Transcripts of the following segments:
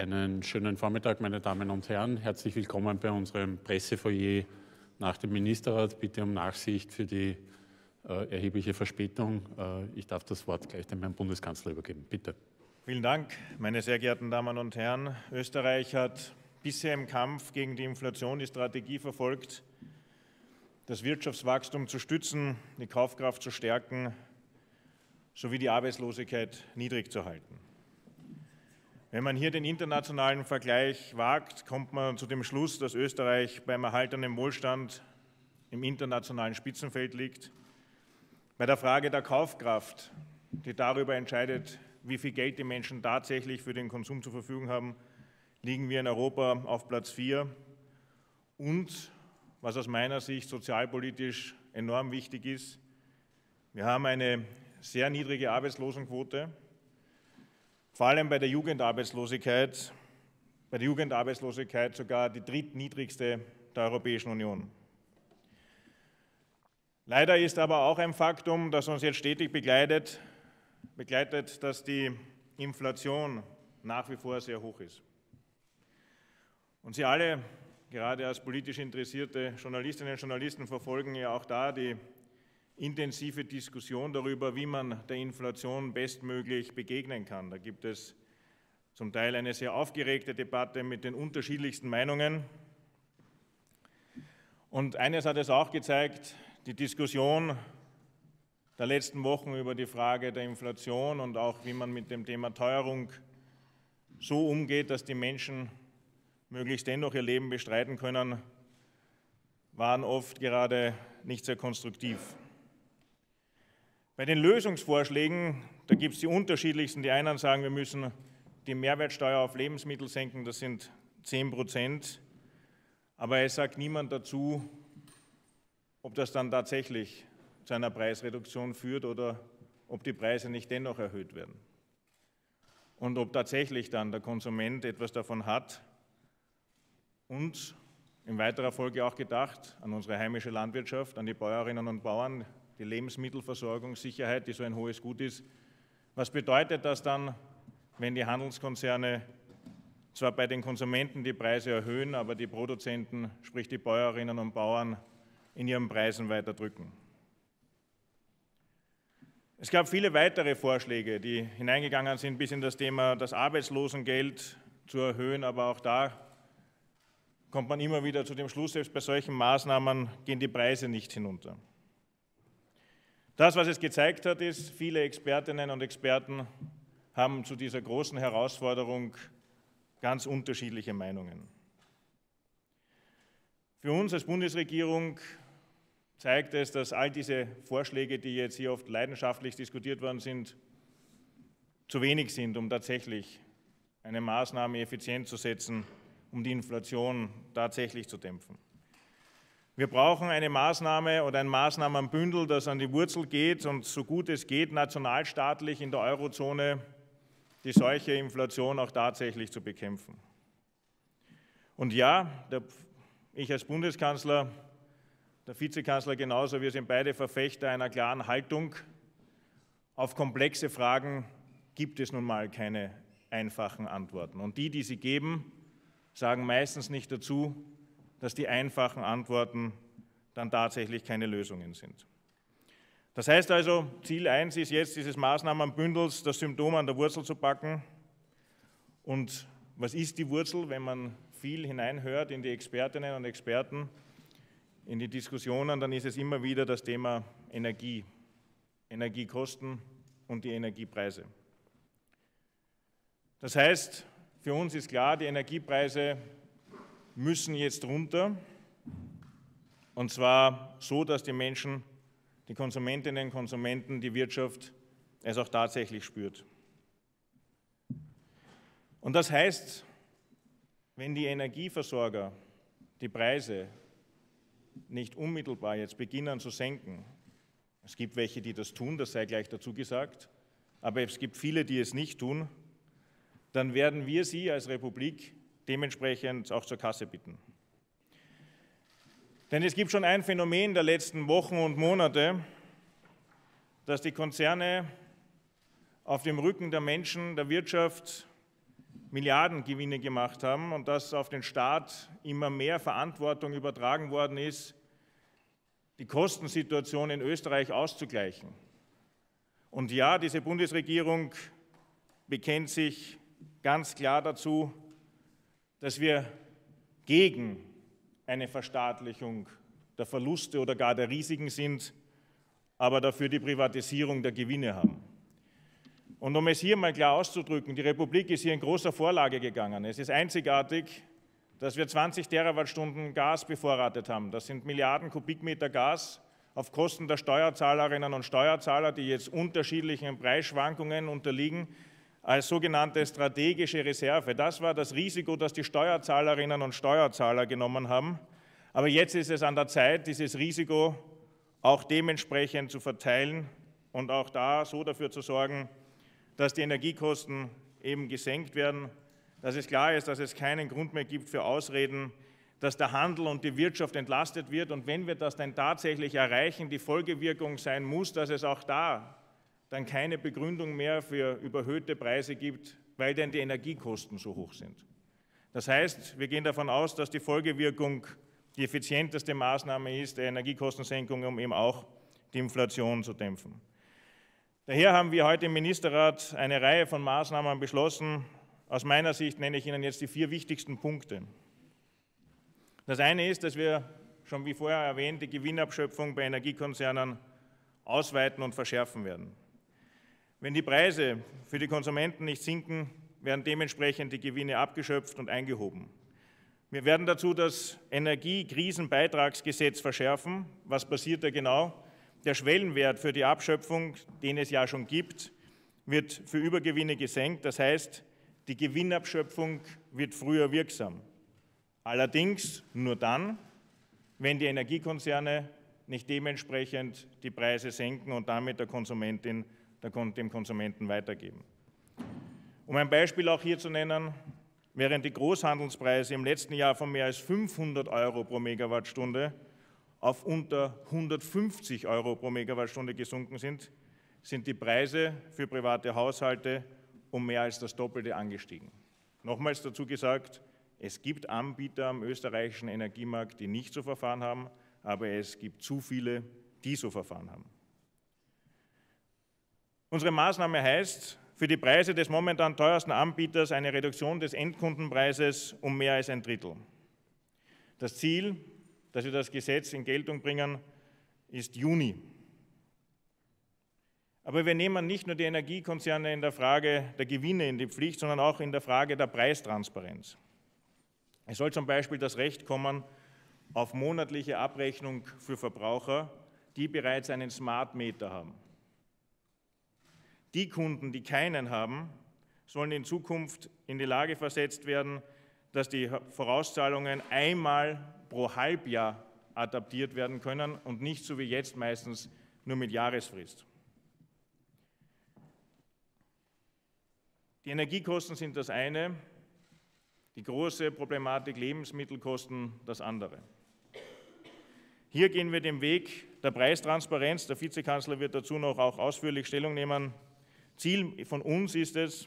Einen schönen Vormittag, meine Damen und Herren. Herzlich willkommen bei unserem Pressefoyer nach dem Ministerrat. Bitte um Nachsicht für die erhebliche Verspätung. Ich darf das Wort gleich dem Herrn Bundeskanzler übergeben. Bitte. Vielen Dank, meine sehr geehrten Damen und Herren. Österreich hat bisher im Kampf gegen die Inflation die Strategie verfolgt, das Wirtschaftswachstum zu stützen, die Kaufkraft zu stärken sowie die Arbeitslosigkeit niedrig zu halten. Wenn man hier den internationalen Vergleich wagt, kommt man zu dem Schluss, dass Österreich beim erhaltenen Wohlstand im internationalen Spitzenfeld liegt. Bei der Frage der Kaufkraft, die darüber entscheidet, wie viel Geld die Menschen tatsächlich für den Konsum zur Verfügung haben, liegen wir in Europa auf Platz 4. Und, was aus meiner Sicht sozialpolitisch enorm wichtig ist, wir haben eine sehr niedrige Arbeitslosenquote. Vor allem bei der Jugendarbeitslosigkeit sogar die drittniedrigste der Europäischen Union. Leider ist aber auch ein Faktum, das uns jetzt stetig begleitet, dass die Inflation nach wie vor sehr hoch ist. Und Sie alle, gerade als politisch interessierte Journalistinnen und Journalisten, verfolgen ja auch da die intensive Diskussion darüber, wie man der Inflation bestmöglich begegnen kann. Da gibt es zum Teil eine sehr aufgeregte Debatte mit den unterschiedlichsten Meinungen. Und eines hat es auch gezeigt, die Diskussion der letzten Wochen über die Frage der Inflation und auch wie man mit dem Thema Teuerung so umgeht, dass die Menschen möglichst dennoch ihr Leben bestreiten können, waren oft gerade nicht sehr konstruktiv. Bei den Lösungsvorschlägen, da gibt es die unterschiedlichsten. Die einen sagen, wir müssen die Mehrwertsteuer auf Lebensmittel senken, das sind 10%. Aber es sagt niemand dazu, ob das dann tatsächlich zu einer Preisreduktion führt oder ob die Preise nicht dennoch erhöht werden. Und ob tatsächlich dann der Konsument etwas davon hat und in weiterer Folge auch gedacht an unsere heimische Landwirtschaft, an die Bäuerinnen und Bauern, die Lebensmittelversorgungssicherheit, die so ein hohes Gut ist. Was bedeutet das dann, wenn die Handelskonzerne zwar bei den Konsumenten die Preise erhöhen, aber die Produzenten, sprich die Bäuerinnen und Bauern, in ihren Preisen weiter drücken? Es gab viele weitere Vorschläge, die hineingegangen sind bis in das Thema, das Arbeitslosengeld zu erhöhen, aber auch da kommt man immer wieder zu dem Schluss, selbst bei solchen Maßnahmen gehen die Preise nicht hinunter. Das, was es gezeigt hat, ist, viele Expertinnen und Experten haben zu dieser großen Herausforderung ganz unterschiedliche Meinungen. Für uns als Bundesregierung zeigt es, dass all diese Vorschläge, die jetzt hier oft leidenschaftlich diskutiert worden sind, zu wenig sind, um tatsächlich eine Maßnahme effizient zu setzen, um die Inflation tatsächlich zu dämpfen. Wir brauchen eine Maßnahme oder ein Maßnahmenbündel, das an die Wurzel geht und so gut es geht, nationalstaatlich in der Eurozone die solche Inflation auch tatsächlich zu bekämpfen. Und ja, ich als Bundeskanzler, der Vizekanzler genauso, wir sind beide Verfechter einer klaren Haltung. Auf komplexe Fragen gibt es nun mal keine einfachen Antworten. Und die sie geben, sagen meistens nicht dazu, dass die einfachen Antworten dann tatsächlich keine Lösungen sind. Das heißt also, Ziel 1 ist jetzt, dieses Maßnahmenbündels, das Symptom an der Wurzel zu packen. Und was ist die Wurzel, wenn man viel hineinhört in die Expertinnen und Experten, in die Diskussionen, dann ist es immer wieder das Thema Energie, Energiekosten und die Energiepreise. Das heißt, für uns ist klar, die Energiepreise müssen jetzt runter, und zwar so, dass die Menschen, die Konsumentinnen und Konsumenten, die Wirtschaft es auch tatsächlich spürt. Und das heißt, wenn die Energieversorger die Preise nicht unmittelbar jetzt beginnen zu senken, es gibt welche, die das tun, das sei gleich dazu gesagt, aber es gibt viele, die es nicht tun, dann werden wir Sie als Republik dementsprechend auch zur Kasse bitten. Denn es gibt schon ein Phänomen der letzten Wochen und Monate, dass die Konzerne auf dem Rücken der Menschen, der Wirtschaft Milliardengewinne gemacht haben und dass auf den Staat immer mehr Verantwortung übertragen worden ist, die Kostensituation in Österreich auszugleichen. Und ja, diese Bundesregierung bekennt sich ganz klar dazu, dass wir gegen eine Verstaatlichung der Verluste oder gar der Risiken sind, aber dafür die Privatisierung der Gewinne haben. Und um es hier mal klar auszudrücken, die Republik ist hier in großer Vorlage gegangen. Es ist einzigartig, dass wir 20 Terawattstunden Gas bevorratet haben. Das sind Milliarden Kubikmeter Gas auf Kosten der Steuerzahlerinnen und Steuerzahler, die jetzt unterschiedlichen Preisschwankungen unterliegen, als sogenannte strategische Reserve. Das war das Risiko, das die Steuerzahlerinnen und Steuerzahler genommen haben. Aber jetzt ist es an der Zeit, dieses Risiko auch dementsprechend zu verteilen und auch da so dafür zu sorgen, dass die Energiekosten eben gesenkt werden, dass es klar ist, dass es keinen Grund mehr gibt für Ausreden, dass der Handel und die Wirtschaft entlastet wird. Und wenn wir das dann tatsächlich erreichen, die Folgewirkung sein muss, dass es auch da dann keine Begründung mehr für überhöhte Preise gibt, weil denn die Energiekosten so hoch sind. Das heißt, wir gehen davon aus, dass die Folgewirkung die effizienteste Maßnahme ist, der Energiekostensenkung, um eben auch die Inflation zu dämpfen. Daher haben wir heute im Ministerrat eine Reihe von Maßnahmen beschlossen. Aus meiner Sicht nenne ich Ihnen jetzt die 4 wichtigsten Punkte. Das eine ist, dass wir, schon wie vorher erwähnt, die Gewinnabschöpfung bei Energiekonzernen ausweiten und verschärfen werden. Wenn die Preise für die Konsumenten nicht sinken, werden dementsprechend die Gewinne abgeschöpft und eingehoben. Wir werden dazu das Energiekrisenbeitragsgesetz verschärfen. Was passiert da genau? Der Schwellenwert für die Abschöpfung, den es ja schon gibt, wird für Übergewinne gesenkt. Das heißt, die Gewinnabschöpfung wird früher wirksam. Allerdings nur dann, wenn die Energiekonzerne nicht dementsprechend die Preise senken und damit der Konsumentin, dem Konsumenten weitergeben. Um ein Beispiel auch hier zu nennen, während die Großhandelspreise im letzten Jahr von mehr als 500 € pro Megawattstunde auf unter 150 € pro Megawattstunde gesunken sind, sind die Preise für private Haushalte um mehr als das Doppelte angestiegen. Nochmals dazu gesagt, es gibt Anbieter am österreichischen Energiemarkt, die nicht so verfahren haben, aber es gibt zu viele, die so verfahren haben. Unsere Maßnahme heißt, für die Preise des momentan teuersten Anbieters eine Reduktion des Endkundenpreises um mehr als ein Drittel. Das Ziel, dass wir das Gesetz in Geltung bringen, ist Juni. Aber wir nehmen nicht nur die Energiekonzerne in der Frage der Gewinne in die Pflicht, sondern auch in der Frage der Preistransparenz. Es soll zum Beispiel das Recht kommen auf monatliche Abrechnung für Verbraucher, die bereits einen Smart Meter haben. Die Kunden, die keinen haben, sollen in Zukunft in die Lage versetzt werden, dass die Vorauszahlungen einmal pro Halbjahr adaptiert werden können und nicht so wie jetzt meistens nur mit Jahresfrist. Die Energiekosten sind das eine, die große Problematik Lebensmittelkosten das andere. Hier gehen wir den Weg der Preistransparenz. Der Vizekanzler wird dazu noch auch ausführlich Stellung nehmen. Ziel von uns ist es,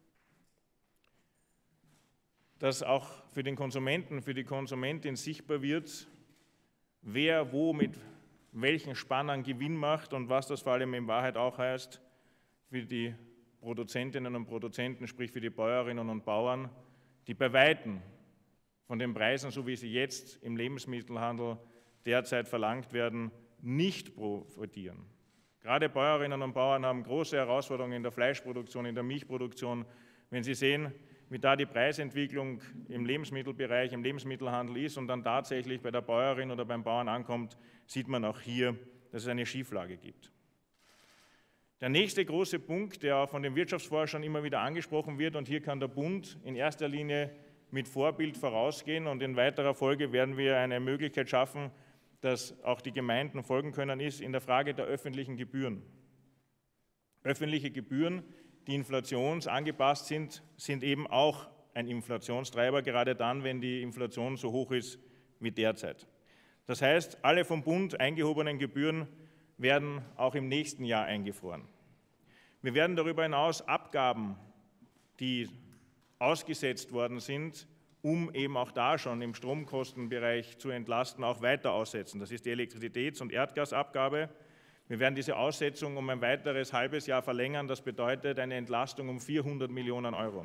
dass auch für den Konsumenten, für die Konsumentin sichtbar wird, wer wo mit welchen Spannern Gewinn macht und was das vor allem in Wahrheit auch heißt für die Produzentinnen und Produzenten, sprich für die Bäuerinnen und Bauern, die bei Weitem von den Preisen, so wie sie jetzt im Lebensmittelhandel derzeit verlangt werden, nicht profitieren. Gerade Bäuerinnen und Bauern haben große Herausforderungen in der Fleischproduktion, in der Milchproduktion. Wenn Sie sehen, wie da die Preisentwicklung im Lebensmittelbereich, im Lebensmittelhandel ist und dann tatsächlich bei der Bäuerin oder beim Bauern ankommt, sieht man auch hier, dass es eine Schieflage gibt. Der nächste große Punkt, der auch von den Wirtschaftsforschern immer wieder angesprochen wird, und hier kann der Bund in erster Linie mit Vorbild vorausgehen und in weiterer Folge werden wir eine Möglichkeit schaffen, dass auch die Gemeinden folgen können, ist in der Frage der öffentlichen Gebühren. Öffentliche Gebühren, die inflationsangepasst sind, sind eben auch ein Inflationstreiber, gerade dann, wenn die Inflation so hoch ist wie derzeit. Das heißt, alle vom Bund eingehobenen Gebühren werden auch im nächsten Jahr eingefroren. Wir werden darüber hinaus Abgaben, die ausgesetzt worden sind, um eben auch da schon im Stromkostenbereich zu entlasten, auch weiter aussetzen. Das ist die Elektrizitäts- und Erdgasabgabe. Wir werden diese Aussetzung um ein weiteres halbes Jahr verlängern. Das bedeutet eine Entlastung um 400 Millionen Euro.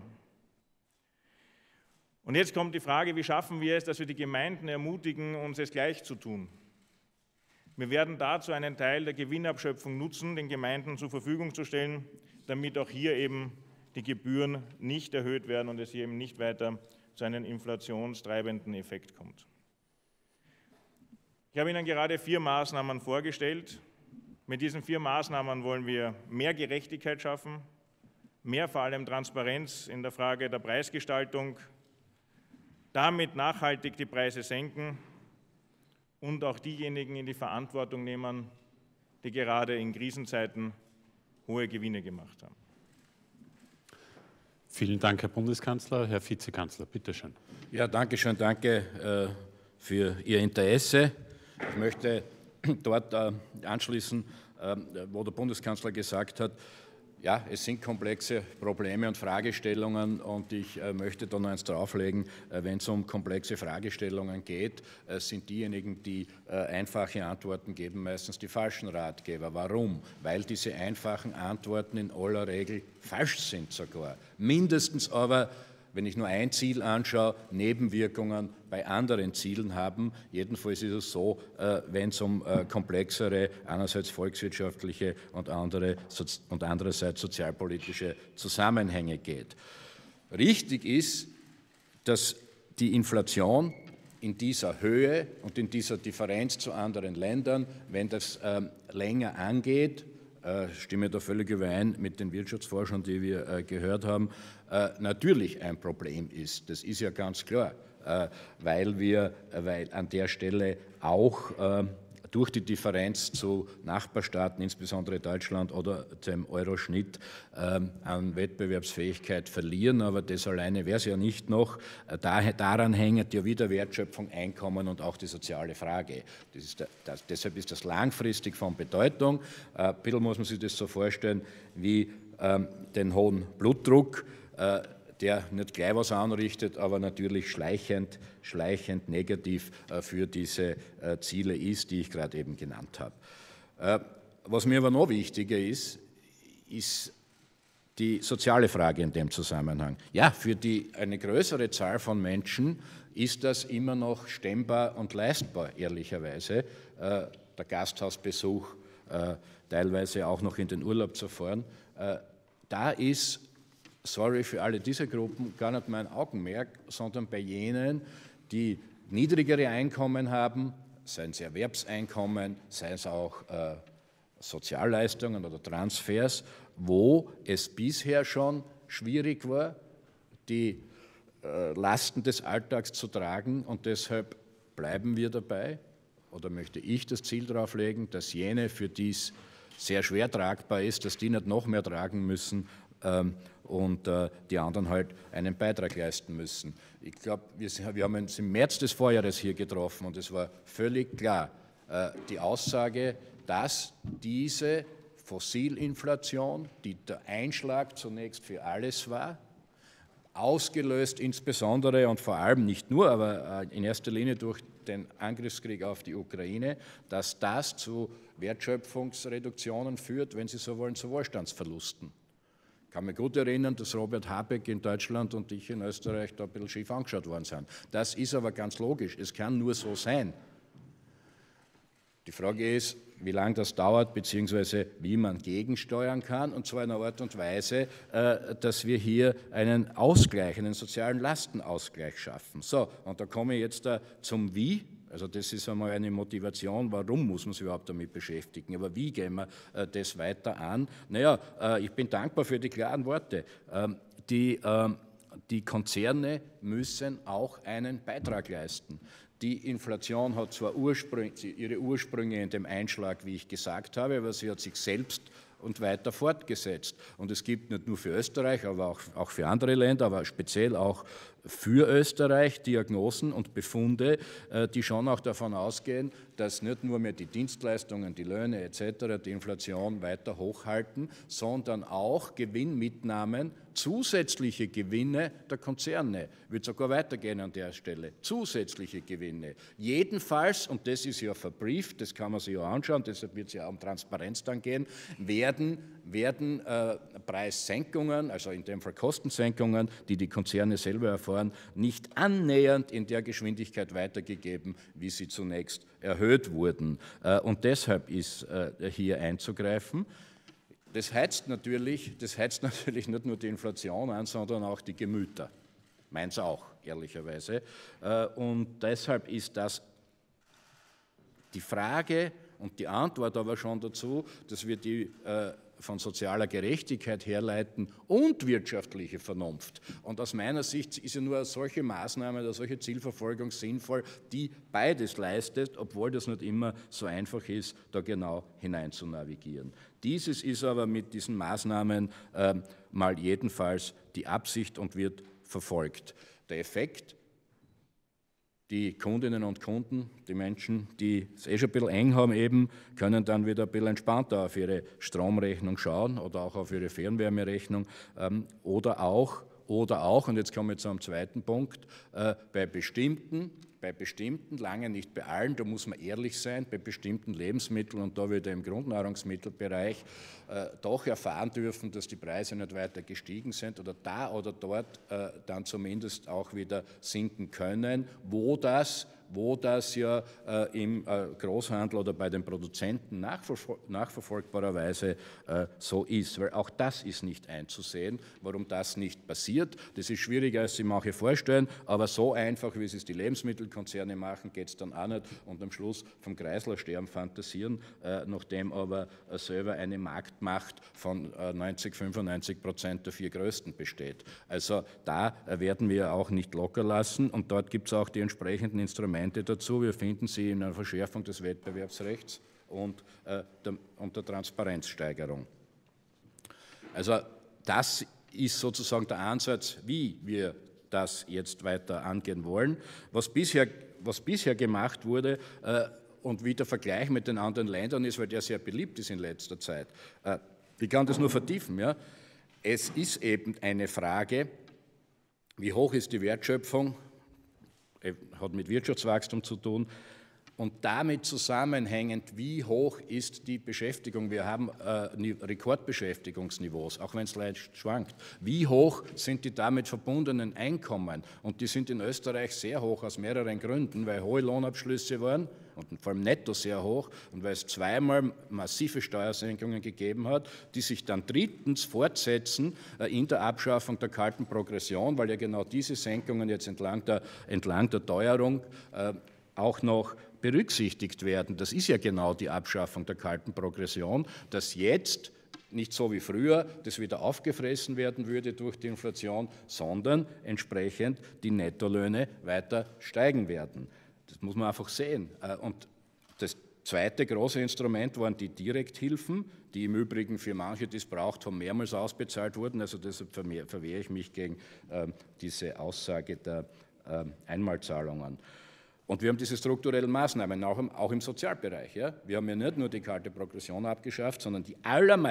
Und jetzt kommt die Frage, wie schaffen wir es, dass wir die Gemeinden ermutigen, uns es gleich zu tun? Wir werden dazu einen Teil der Gewinnabschöpfung nutzen, den Gemeinden zur Verfügung zu stellen, damit auch hier eben die Gebühren nicht erhöht werden und es hier eben nicht weiter zu einem inflationstreibenden Effekt kommt. Ich habe Ihnen gerade 4 Maßnahmen vorgestellt. Mit diesen 4 Maßnahmen wollen wir mehr Gerechtigkeit schaffen, mehr vor allem Transparenz in der Frage der Preisgestaltung, damit nachhaltig die Preise senken und auch diejenigen in die Verantwortung nehmen, die gerade in Krisenzeiten hohe Gewinne gemacht haben. Vielen Dank, Herr Bundeskanzler. Herr Vizekanzler, bitte schön. Ja, danke schön. Danke für Ihr Interesse. Ich möchte dort anschließen, wo der Bundeskanzler gesagt hat, ja, es sind komplexe Probleme und Fragestellungen und ich möchte da noch eins drauflegen, wenn es um komplexe Fragestellungen geht, sind diejenigen, die einfache Antworten geben, meistens die falschen Ratgeber. Warum? Weil diese einfachen Antworten in aller Regel falsch sind sogar. Mindestens aber, wenn ich nur ein Ziel anschaue, Nebenwirkungen bei anderen Zielen haben. Jedenfalls ist es so, wenn es um komplexere, einerseits volkswirtschaftliche und andererseits sozialpolitische Zusammenhänge geht. Richtig ist, dass die Inflation in dieser Höhe und in dieser Differenz zu anderen Ländern, wenn das länger angeht, stimme da völlig überein mit den Wirtschaftsforschern, die wir gehört haben, natürlich ein Problem ist. Das ist ja ganz klar, weil an der Stelle auch durch die Differenz zu Nachbarstaaten, insbesondere Deutschland oder dem Euro-Schnitt, an Wettbewerbsfähigkeit verlieren. Aber das alleine wäre es ja nicht noch. Daran hängt ja wieder Wertschöpfung, Einkommen und auch die soziale Frage. Deshalb ist das langfristig von Bedeutung. Ein bisschen muss man sich das so vorstellen wie den hohen Blutdruck, der nicht gleich was anrichtet, aber natürlich schleichend negativ für diese Ziele ist, die ich gerade eben genannt habe. Was mir aber noch wichtiger ist die soziale Frage in dem Zusammenhang. Ja, für eine größere Zahl von Menschen ist das immer noch stemmbar und leistbar, ehrlicherweise. Der Gasthausbesuch, teilweise auch noch in den Urlaub zu fahren. Da ist, sorry für alle diese Gruppen, gar nicht mein Augenmerk, sondern bei jenen, die niedrigere Einkommen haben, seien es Erwerbseinkommen, seien es auch Sozialleistungen oder Transfers, wo es bisher schon schwierig war, die Lasten des Alltags zu tragen, und deshalb bleiben wir dabei, oder möchte ich das Ziel darauf legen, dass jene, für die es sehr schwer tragbar ist, dass die nicht noch mehr tragen müssen und die anderen halt einen Beitrag leisten müssen. Ich glaube, wir haben uns im März des Vorjahres hier getroffen und es war völlig klar, die Aussage, dass diese Fossilinflation, die der Einschlag zunächst für alles war, ausgelöst insbesondere und vor allem nicht nur, aber in erster Linie durch den Angriffskrieg auf die Ukraine, dass das zu Wertschöpfungsreduktionen führt, wenn Sie so wollen, zu Wohlstandsverlusten. Ich kann mich gut erinnern, dass Robert Habeck in Deutschland und ich in Österreich da ein bisschen schief angeschaut worden sind. Das ist aber ganz logisch, es kann nur so sein. Die Frage ist, wie lange das dauert, beziehungsweise wie man gegensteuern kann, und zwar in einer Art und Weise, dass wir hier einen Ausgleich, einen sozialen Lastenausgleich schaffen. So, und da komme ich jetzt zum Wie. Also das ist einmal eine Motivation, warum muss man sich überhaupt damit beschäftigen. Aber wie gehen wir das weiter an? Naja, ich bin dankbar für die klaren Worte. Die Konzerne müssen auch einen Beitrag leisten. Die Inflation hat zwar ihre Ursprünge in dem Einschlag, wie ich gesagt habe, aber sie hat sich selbst und weiter fortgesetzt. Und es gibt nicht nur für Österreich, aber auch für andere Länder, aber speziell auch für Österreich Diagnosen und Befunde, die schon auch davon ausgehen, dass nicht nur mehr die Dienstleistungen, die Löhne etc. die Inflation weiter hochhalten, sondern auch Gewinnmitnahmen, zusätzliche Gewinne der Konzerne. Ich würde sogar weitergehen an der Stelle. Zusätzliche Gewinne. Jedenfalls, und das ist ja verbrieft, das kann man sich ja anschauen, deshalb wird es ja um Transparenz dann gehen, werden Preissenkungen, also in dem Fall Kostensenkungen, die die Konzerne selber erfahren, nicht annähernd in der Geschwindigkeit weitergegeben, wie sie zunächst erhöht wurden. Und deshalb ist hier einzugreifen. Das heizt natürlich nicht nur die Inflation an, sondern auch die Gemüter. Meins auch, ehrlicherweise. Und deshalb ist das die Frage und die Antwort aber schon dazu, dass wir die von sozialer Gerechtigkeit herleiten und wirtschaftliche Vernunft. Und aus meiner Sicht ist ja nur eine solche Maßnahme oder solche Zielverfolgung sinnvoll, die beides leistet, obwohl das nicht immer so einfach ist, da genau hinein zu navigieren. Dieses ist aber mit diesen Maßnahmen mal jedenfalls die Absicht und wird verfolgt. Der Effekt: Die Kundinnen und Kunden, die Menschen, die es schon ein bisschen eng haben, eben, können dann wieder ein bisschen entspannter auf ihre Stromrechnung schauen oder auch auf ihre Fernwärmerechnung oder auch, und jetzt komme ich zu einem zweiten Punkt, bei bestimmten, lange nicht bei allen, da muss man ehrlich sein, bei bestimmten Lebensmitteln und da wieder im Grundnahrungsmittelbereich doch erfahren dürfen, dass die Preise nicht weiter gestiegen sind oder da oder dort dann zumindest auch wieder sinken können, wo das ja im Großhandel oder bei den Produzenten nachverfolgbarerweise so ist. Weil auch das ist nicht einzusehen, warum das nicht passiert. Das ist schwieriger, als sich manche vorstellen, aber so einfach, wie es die Lebensmittelkonzerne machen, geht es dann auch nicht und am Schluss vom Kreislersterben fantasieren, nachdem aber selber eine Marktmacht von 95% der 4 Größten besteht. Also da werden wir auch nicht locker lassen und dort gibt es auch die entsprechenden Instrumente dazu. Wir finden sie in einer Verschärfung des Wettbewerbsrechts und der Transparenzsteigerung. Also das ist sozusagen der Ansatz, wie wir das jetzt weiter angehen wollen. Was bisher gemacht wurde und wie der Vergleich mit den anderen Ländern ist, weil der sehr beliebt ist in letzter Zeit. Ich kann das nur vertiefen. Ja? Es ist eben eine Frage, wie hoch ist die Wertschöpfung, hat mit Wirtschaftswachstum zu tun und damit zusammenhängend, wie hoch ist die Beschäftigung. Wir haben Rekordbeschäftigungsniveaus, auch wenn es leicht schwankt. Wie hoch sind die damit verbundenen Einkommen? Und die sind in Österreich sehr hoch aus mehreren Gründen, weil hohe Lohnabschlüsse waren und vor allem netto sehr hoch und weil es zweimal massive Steuersenkungen gegeben hat, die sich dann drittens fortsetzen in der Abschaffung der kalten Progression, weil ja genau diese Senkungen jetzt entlang der Teuerung auch noch berücksichtigt werden. Das ist ja genau die Abschaffung der kalten Progression, dass jetzt nicht so wie früher das wieder aufgefressen werden würde durch die Inflation, sondern entsprechend die Nettolöhne weiter steigen werden. Das muss man einfach sehen. Und das zweite große Instrument waren die Direkthilfen, die im Übrigen für manche, die es braucht haben, mehrmals ausbezahlt wurden. Also deshalb verwehre ich mich gegen diese Aussage der Einmalzahlungen. Und wir haben diese strukturellen Maßnahmen auch im Sozialbereich. Ja? Wir haben ja nicht nur die kalte Progression abgeschafft, sondern die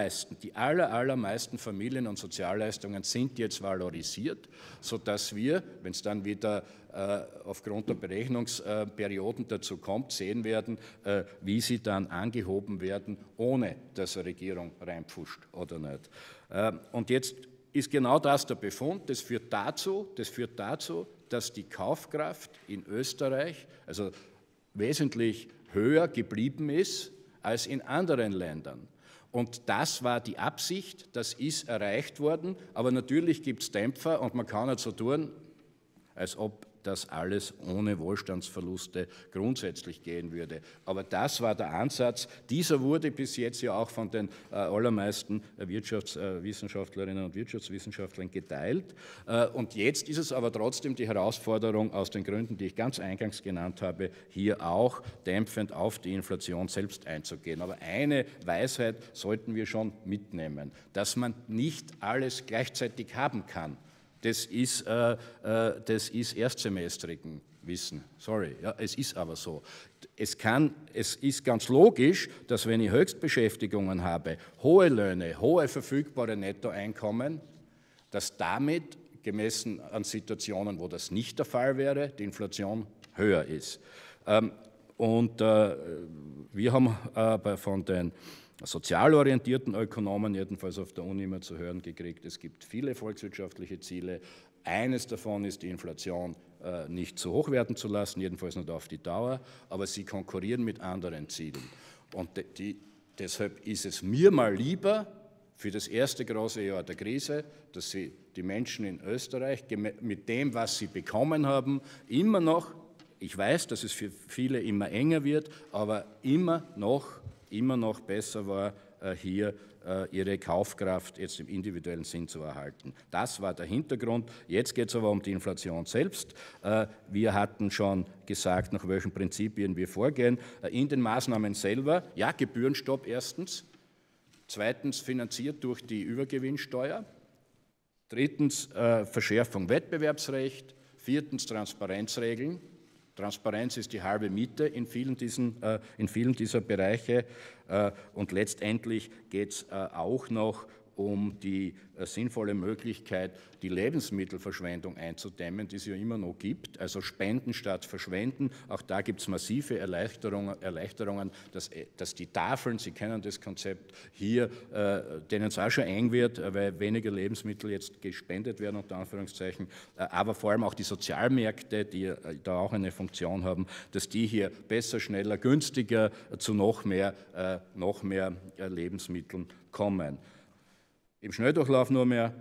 allermeisten Familien- und Sozialleistungen sind jetzt valorisiert, sodass wir, wenn es dann wieder aufgrund der Berechnungsperioden dazu kommt, sehen werden, wie sie dann angehoben werden, ohne dass eine Regierung reinpfuscht oder nicht. Und jetzt ist genau das der Befund. Das führt dazu, dass die Kaufkraft in Österreich also wesentlich höher geblieben ist als in anderen Ländern. Und das war die Absicht, das ist erreicht worden, aber natürlich gibt es Dämpfer und man kann nicht so tun, als ob das alles ohne Wohlstandsverluste grundsätzlich gehen würde. Aber das war der Ansatz. Dieser wurde bis jetzt ja auch von den allermeisten Wirtschaftswissenschaftlerinnen und Wirtschaftswissenschaftlern geteilt. Und jetzt ist es aber trotzdem die Herausforderung, aus den Gründen, die ich ganz eingangs genannt habe, hier auch dämpfend auf die Inflation selbst einzugehen. Aber eine Weisheit sollten wir schon mitnehmen, dass man nicht alles gleichzeitig haben kann. Das ist erstsemestrigen Wissen. Sorry, ja, es ist aber so. Es ist ganz logisch, dass wenn ich Höchstbeschäftigungen habe, hohe Löhne, hohe verfügbare Nettoeinkommen, dass damit, gemessen an Situationen, wo das nicht der Fall wäre, die Inflation höher ist. Wir haben von den sozial orientierten Ökonomen, jedenfalls auf der Uni, immer zu hören gekriegt, es gibt viele volkswirtschaftliche Ziele. Eines davon ist, die Inflation nicht zu hoch werden zu lassen, jedenfalls nicht auf die Dauer, aber sie konkurrieren mit anderen Zielen. Und deshalb ist es mir mal lieber, für das erste große Jahr der Krise, dass sie die Menschen in Österreich mit dem, was sie bekommen haben, immer noch, ich weiß, dass es für viele immer enger wird, aber immer noch besser war, hier ihre Kaufkraft jetzt im individuellen Sinn zu erhalten. Das war der Hintergrund. Jetzt geht es aber um die Inflation selbst. Wir hatten schon gesagt, nach welchen Prinzipien wir vorgehen. In den Maßnahmen selber, ja, Gebührenstopp erstens. Zweitens finanziert durch die Übergewinnsteuer. Drittens Verschärfung Wettbewerbsrecht. Viertens Transparenzregeln. Transparenz ist die halbe Miete in vielen dieser Bereiche. Und letztendlich geht es auch noch um die sinnvolle Möglichkeit, die Lebensmittelverschwendung einzudämmen, die es ja immer noch gibt, also Spenden statt Verschwenden. Auch da gibt es massive Erleichterungen, dass die Tafeln, Sie kennen das Konzept, hier, denen es auch schon eng wird, weil weniger Lebensmittel jetzt gespendet werden, unter Anführungszeichen, aber vor allem auch die Sozialmärkte, die da auch eine Funktion haben, dass die hier besser, schneller, günstiger zu noch mehr Lebensmitteln kommen. Im Schnelldurchlauf nur mehr,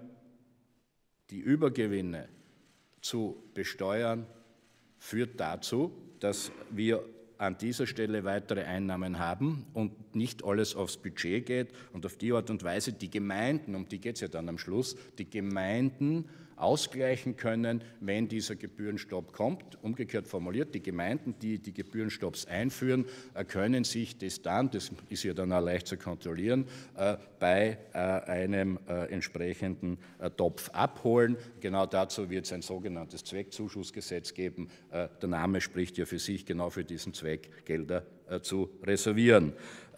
die Übergewinne zu besteuern, führt dazu, dass wir an dieser Stelle weitere Einnahmen haben und nicht alles aufs Budget geht und auf die Art und Weise die Gemeinden, um die geht es ja dann am Schluss, die Gemeinden ausgleichen können, wenn dieser Gebührenstopp kommt. Umgekehrt formuliert, die Gemeinden, die die Gebührenstopps einführen, können sich das dann, das ist ja dann auch leicht zu kontrollieren, bei einem entsprechenden Topf abholen. Genau dazu wird es ein sogenanntes Zweckzuschussgesetz geben. Der Name spricht ja für sich, genau für diesen Zweck Gelder zu reservieren.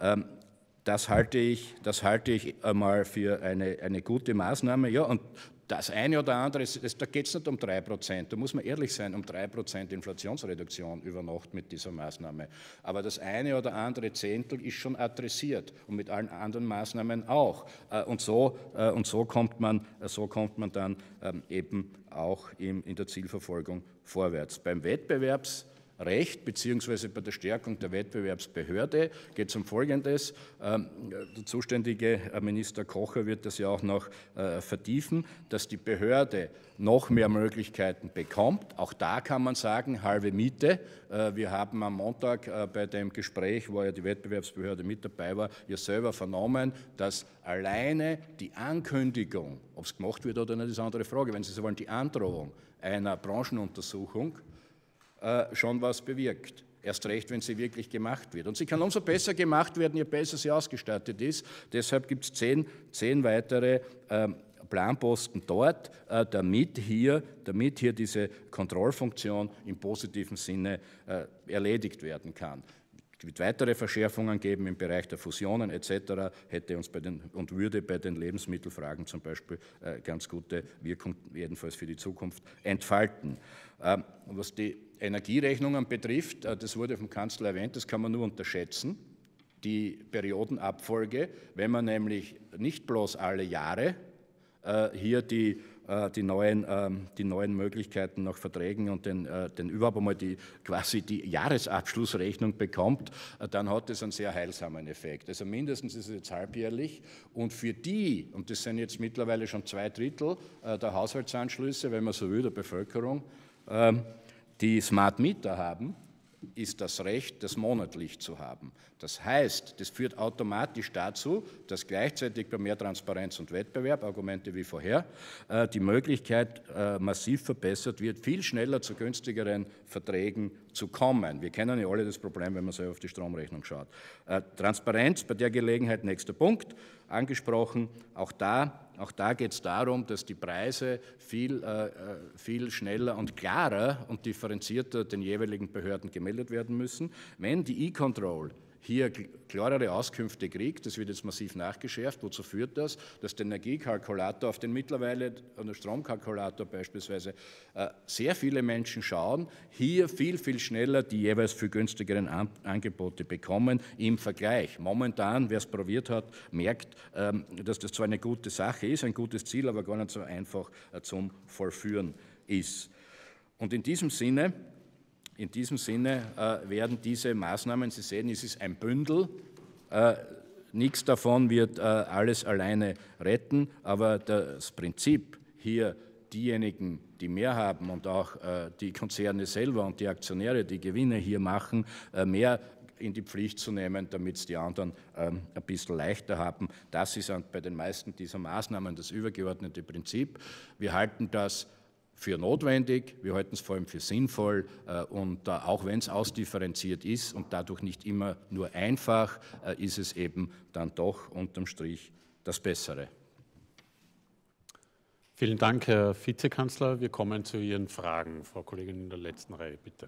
Das halte ich einmal für eine gute Maßnahme. Ja, und das eine oder andere, da geht es nicht um 3%, da muss man ehrlich sein, um 3% Inflationsreduktion über Nacht mit dieser Maßnahme. Aber das eine oder andere Zehntel ist schon adressiert und mit allen anderen Maßnahmen auch. Und so kommt man dann eben auch in der Zielverfolgung vorwärts. Beim Wettbewerbsrecht beziehungsweise bei der Stärkung der Wettbewerbsbehörde geht es um Folgendes. Der zuständige Minister Kocher wird das ja auch noch vertiefen, dass die Behörde noch mehr Möglichkeiten bekommt. Auch da kann man sagen, halbe Miete. Wir haben am Montag bei dem Gespräch, wo ja die Wettbewerbsbehörde mit dabei war, ja selber vernommen, dass alleine die Ankündigung, ob es gemacht wird oder nicht, ist eine andere Frage, wenn Sie so wollen, die Androhung einer Branchenuntersuchung schon was bewirkt. Erst recht, wenn sie wirklich gemacht wird. Und sie kann umso besser gemacht werden, je besser sie ausgestattet ist. Deshalb gibt es 10 weitere Planposten dort, damit hier diese Kontrollfunktion im positiven Sinne erledigt werden kann. Es wird weitere Verschärfungen geben im Bereich der Fusionen etc., hätte uns würde bei den Lebensmittelfragen zum Beispiel ganz gute Wirkung, jedenfalls für die Zukunft, entfalten. Was die Energierechnungen betrifft, das wurde vom Kanzler erwähnt, das kann man nur unterschätzen, die Periodenabfolge, wenn man nämlich nicht bloß alle Jahre hier die neuen Möglichkeiten nach Verträgen und überhaupt einmal quasi die Jahresabschlussrechnung bekommt, dann hat das einen sehr heilsamen Effekt. Also mindestens ist es jetzt halbjährlich und für die, und das sind jetzt mittlerweile schon 2/3 der Haushaltsanschlüsse, wenn man so will, der Bevölkerung, die Smart Meter haben, ist das Recht, das monatlich zu haben. Das heißt, das führt automatisch dazu, dass gleichzeitig bei mehr Transparenz und Wettbewerb, Argumente wie vorher, die Möglichkeit massiv verbessert wird, viel schneller zu günstigeren Verträgen zu kommen. Wir kennen ja alle das Problem, wenn man so auf die Stromrechnung schaut. Transparenz, bei der Gelegenheit nächster Punkt, angesprochen. Auch da geht es darum, dass die Preise viel schneller und klarer und differenzierter den jeweiligen Behörden gemeldet werden müssen. Wenn die E-Control hier klarere Auskünfte kriegt, das wird jetzt massiv nachgeschärft. Wozu führt das? Dass der Energiekalkulator auf den mittlerweile, der Stromkalkulator beispielsweise, sehr viele Menschen schauen, hier viel schneller die jeweils viel günstigeren Angebote bekommen im Vergleich. Momentan, wer es probiert hat, merkt, dass das zwar eine gute Sache ist, ein gutes Ziel, aber gar nicht so einfach zum Vollführen ist. Und in diesem Sinne werden diese Maßnahmen, Sie sehen, es ist ein Bündel, nichts davon wird alles alleine retten, aber das Prinzip hier, diejenigen, die mehr haben und auch die Konzerne selber und die Aktionäre, die Gewinne hier machen, mehr in die Pflicht zu nehmen, damit es die anderen ein bisschen leichter haben. Das ist bei den meisten dieser Maßnahmen das übergeordnete Prinzip. Wir halten das für notwendig, wir halten es vor allem für sinnvoll und auch wenn es ausdifferenziert ist und dadurch nicht immer nur einfach, ist es eben dann doch unterm Strich das Bessere. Vielen Dank, Herr Vizekanzler. Wir kommen zu Ihren Fragen. Frau Kollegin in der letzten Reihe, bitte.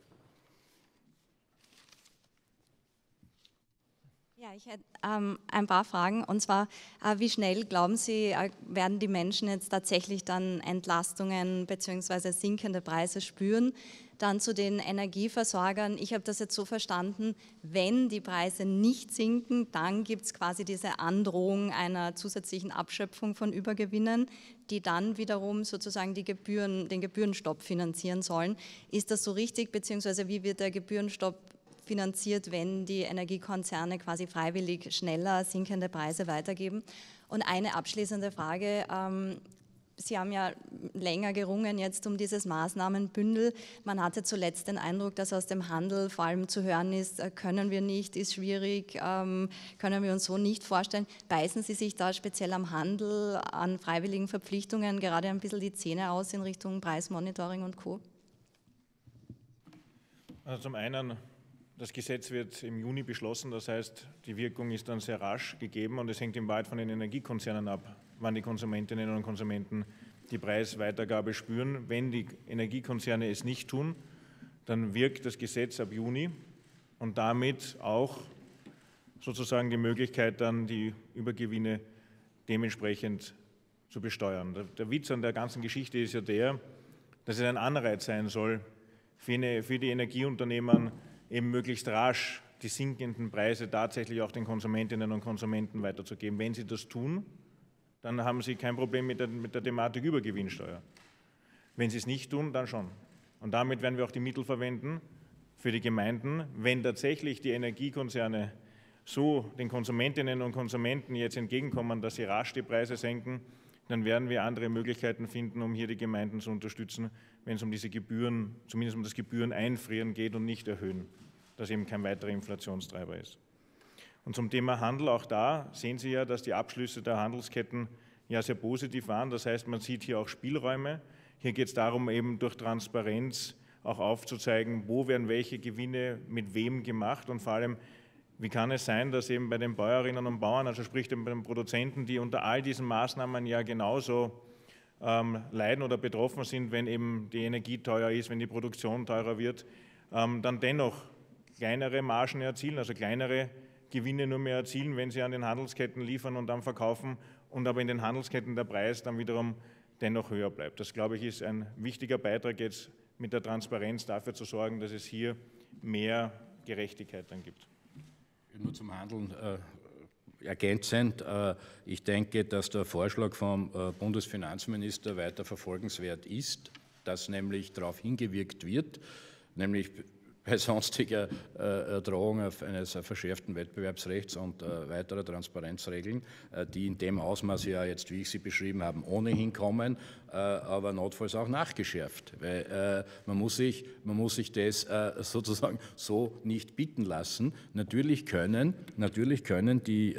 Ja, ich hätte ein paar Fragen, und zwar, wie schnell, glauben Sie, werden die Menschen jetzt tatsächlich dann Entlastungen bzw. sinkende Preise spüren? Dann zu den Energieversorgern. Ich habe das jetzt so verstanden, wenn die Preise nicht sinken, dann gibt es quasi diese Androhung einer zusätzlichen Abschöpfung von Übergewinnen, die dann wiederum sozusagen den Gebührenstopp finanzieren sollen. Ist das so richtig, beziehungsweise wie wird der Gebührenstopp finanziert, wenn die Energiekonzerne quasi freiwillig schneller sinkende Preise weitergeben? Und eine abschließende Frage. Sie haben ja länger gerungen jetzt um dieses Maßnahmenbündel. Man hatte zuletzt den Eindruck, dass aus dem Handel vor allem zu hören ist, können wir nicht, ist schwierig, können wir uns so nicht vorstellen. Beißen Sie sich da speziell am Handel, an freiwilligen Verpflichtungen gerade ein bisschen die Zähne aus in Richtung Preismonitoring und Co.? Also zum einen, das Gesetz wird im Juni beschlossen, das heißt, die Wirkung ist dann sehr rasch gegeben und es hängt in Wahrheit von den Energiekonzernen ab, wann die Konsumentinnen und Konsumenten die Preisweitergabe spüren. Wenn die Energiekonzerne es nicht tun, dann wirkt das Gesetz ab Juni und damit auch sozusagen die Möglichkeit, dann die Übergewinne dementsprechend zu besteuern. Der Witz an der ganzen Geschichte ist ja der, dass es ein Anreiz sein soll, für die Energieunternehmen eben möglichst rasch die sinkenden Preise tatsächlich auch den Konsumentinnen und Konsumenten weiterzugeben. Wenn sie das tun, dann haben sie kein Problem mit der Thematik Übergewinnsteuer. Wenn sie es nicht tun, dann schon. Und damit werden wir auch die Mittel verwenden für die Gemeinden. Wenn tatsächlich die Energiekonzerne so den Konsumentinnen und Konsumenten jetzt entgegenkommen, dass sie rasch die Preise senken, dann werden wir andere Möglichkeiten finden, um hier die Gemeinden zu unterstützen, wenn es um diese Gebühren, zumindest um das Gebühreneinfrieren geht und nicht erhöhen, dass eben kein weiterer Inflationstreiber ist. Und zum Thema Handel, auch da sehen Sie ja, dass die Abschlüsse der Handelsketten ja sehr positiv waren. Das heißt, man sieht hier auch Spielräume. Hier geht es darum, eben durch Transparenz auch aufzuzeigen, wo werden welche Gewinne mit wem gemacht und vor allem, wie kann es sein, dass eben bei den Bäuerinnen und Bauern, also sprich bei den Produzenten, die unter all diesen Maßnahmen ja genauso leiden oder betroffen sind, wenn eben die Energie teuer ist, wenn die Produktion teurer wird, dann dennoch kleinere Margen erzielen, also kleinere Gewinne nur mehr erzielen, wenn sie an den Handelsketten liefern und dann verkaufen und aber in den Handelsketten der Preis dann wiederum dennoch höher bleibt. Das, glaube ich, ist ein wichtiger Beitrag, jetzt mit der Transparenz dafür zu sorgen, dass es hier mehr Gerechtigkeit dann gibt. Nur zum Handeln ergänzend. Ich denke, dass der Vorschlag vom Bundesfinanzminister weiter verfolgenswert ist, dass nämlich darauf hingewirkt wird, nämlich bei sonstiger Drohung eines verschärften Wettbewerbsrechts und weiterer Transparenzregeln, die in dem Ausmaß ja jetzt, wie ich sie beschrieben habe, ohnehin kommen, aber notfalls auch nachgeschärft. Weil man muss sich das sozusagen so nicht bieten lassen. Natürlich können die